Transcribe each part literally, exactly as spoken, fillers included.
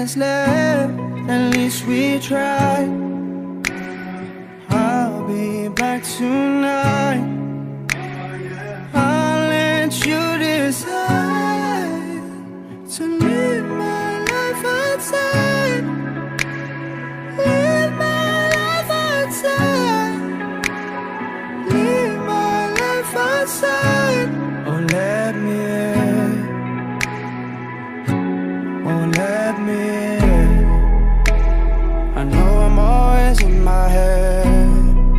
it's left, at least we tried. I'll be back tonight. I'll let you decide to live my life outside. Live my life outside. Live my life outside. Oh, let me in. Oh, let me in. I know I'm always in my head.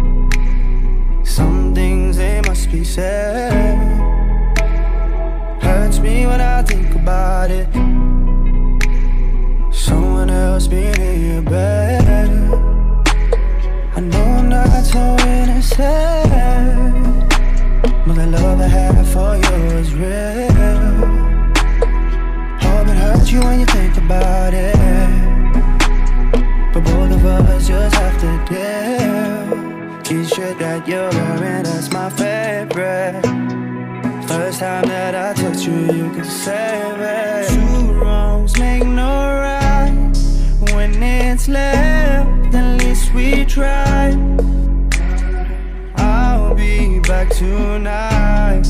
Some things, they must be said. Hurts me when I think about it. Someone else being in your bed. I know I'm not so innocent, but the love I have for you is real. Hope it hurts you when you think about it, but both of us just have to deal. T-shirt that you're wearing, that's my favorite. First time that I touch you, you can save it. Two wrongs make no right. When it's left, at least we try. I'll be back tonight.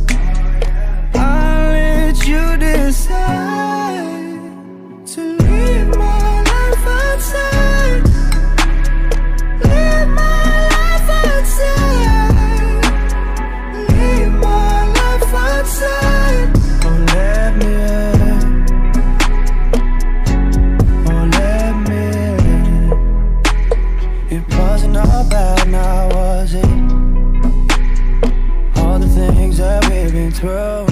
I'll let you decide to live my life outside. Live my life outside. Live my life outside. Oh, let me in. Oh, let me in. It wasn't all bad, now was it? All the things that we've been through,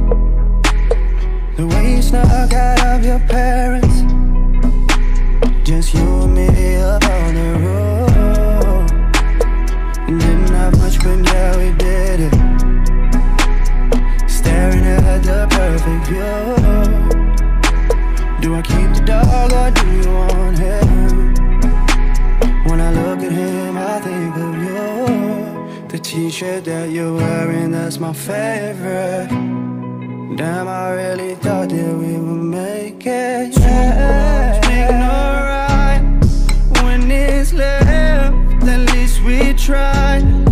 the way you snuck out of your parents, just you and me up on the road. Didn't have much, but yeah, we did it. Staring at the perfect view. Do I keep the dog or do you want him? When I look at him, I think of you. The t-shirt that you're wearing, that's my favorite. Damn, I really thought that we would make it. Yeah. Make no right. When it's left, at least we tried.